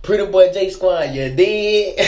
Pretty Boy J Squad, you dig?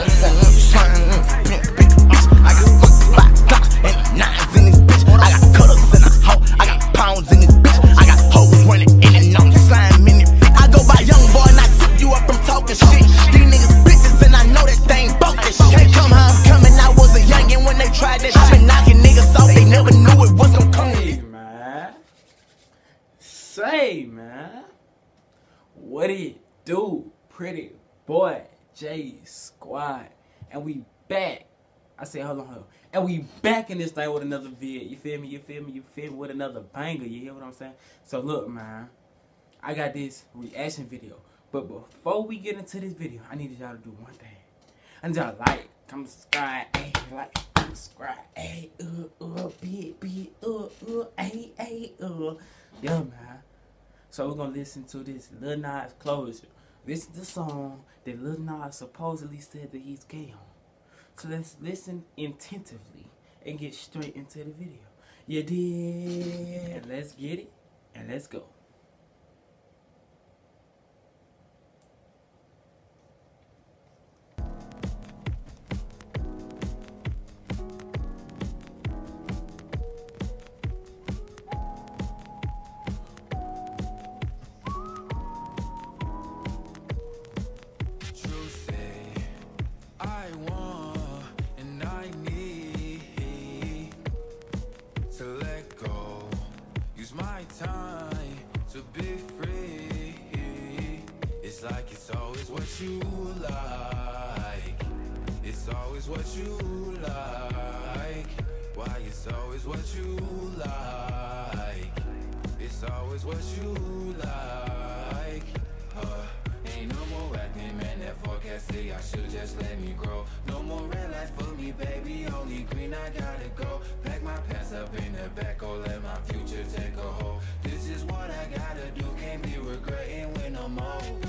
Say, man, what it do? Pretty Boy J Squad, and we back. I said, hold on, and we back in this thing with another vid. You feel me? You feel me? You feel me? With another banger. You hear what I'm saying? So look, man, I got this reaction video, but before we get into this video, I need y'all to do one thing. I need y'all to like, comment, subscribe, like, subscribe, yeah, man. So we're gonna listen to this Lil Nas Closure. This is the song that Lil Nas supposedly said that he's gay on. So let's listen attentively and get straight into the video. You did. Let's get it and let's go. My time to be free. It's like it's always what you like. It's always what you like. Why it's always what you like. It's always what you like. Ain't no more acting, man, that forecast say I should just let me grow. No more red lights for me, baby, only green, I gotta go. Pack my pants up in the back, oh, let my future take a hold. This is what I gotta do, can't be regretting when I'm old.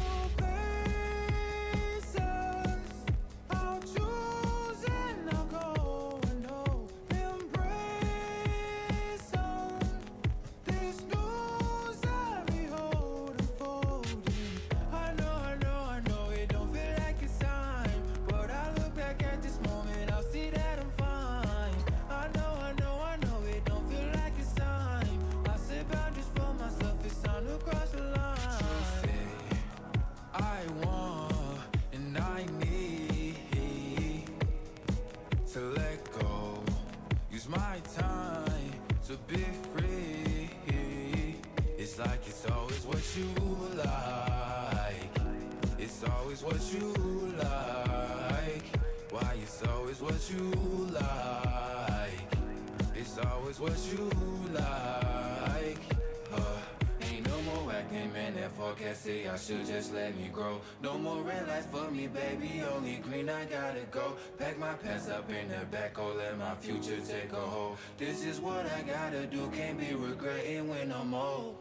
My time to be free. It's like it's always what you like. It's always what you like. Why it's always what you like. It's always what you like. Ain't no more acting, man, that forecast say I should just let me grow. No more red lights for me, baby, only green, I gotta go. Pack my pants up in the back, oh, let my future take a hold. This is what I gotta do, can't be regretting when I'm old.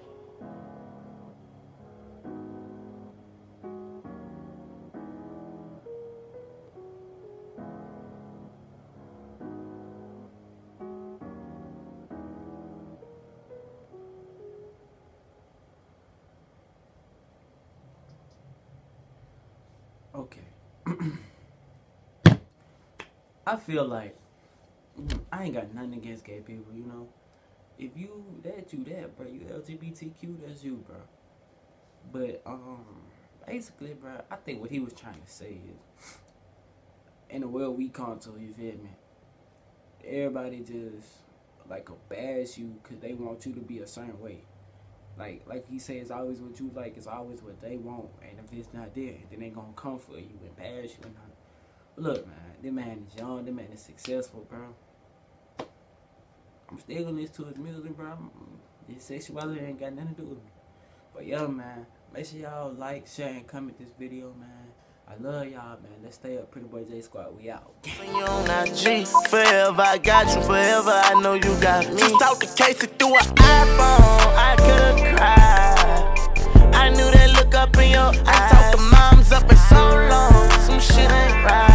Okay. I feel like I ain't got nothing against gay people, you know. If you that, bro. You LGBTQ, that's you, bro. But basically, bro, I think what he was trying to say is, in the world we come to, you feel me? Everybody just like bash you because they want you to be a certain way. Like he says, it's always what you like, it's always what they want. And if it's not there, then they gonna come for you and bash you and all. But look, man, this man is young, this man is successful, bro. I'm still gonna listen to his music, bro. His sexuality ain't got nothing to do with me. But yo, man, make sure y'all like, share, and comment this video, man. I love y'all, man. Let's stay up. Pretty Boy J Squad, we out. When you on IG, forever I got you, forever I know you got me. Just talk the case through an iPhone, I could've cried. I knew that look up in your eyes. I talked the moms up in so long, some shit ain't right.